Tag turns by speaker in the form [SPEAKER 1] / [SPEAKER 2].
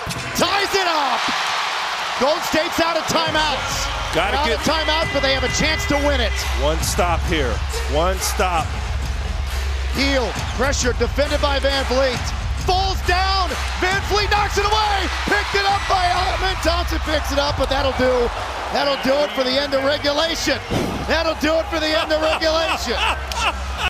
[SPEAKER 1] ties it up. Golden State's out of timeouts.
[SPEAKER 2] Gotta
[SPEAKER 1] out
[SPEAKER 2] get
[SPEAKER 1] of timeouts, but they have a chance to win it.
[SPEAKER 2] one stop here. One stop.
[SPEAKER 1] Hield, pressure, defended by Van Vleet. Falls down. Van Vleet knocks it away. Picked it up by Amen Thompson. Picks it up, but that'll do it for the end of regulation. That'll do it for the end of regulation.